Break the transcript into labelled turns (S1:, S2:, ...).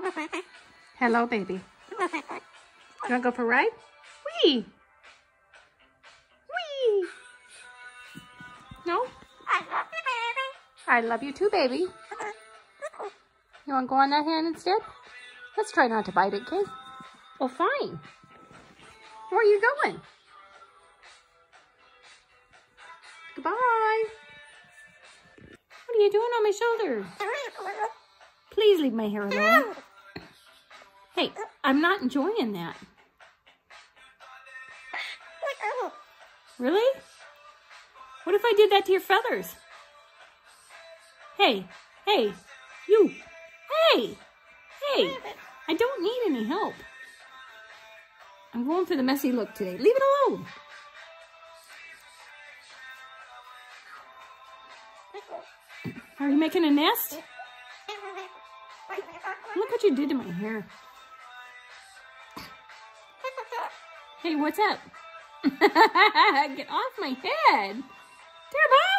S1: Hello, baby. You want to go for a ride? Wee! Wee! No? I love you too, baby. You want to go on that hand instead? Let's try not to bite it, okay? Well, fine. Where are you going? Goodbye. What are you doing on my shoulder? Please leave my hair alone. Hey, I'm not enjoying that. Really? What if I did that to your feathers? Hey, hey, you. Hey, hey, I don't need any help. I'm going for the messy look today. Leave it alone. Are you making a nest? Look what you did to my hair. Hey, what's up? Get off my head. Turbo!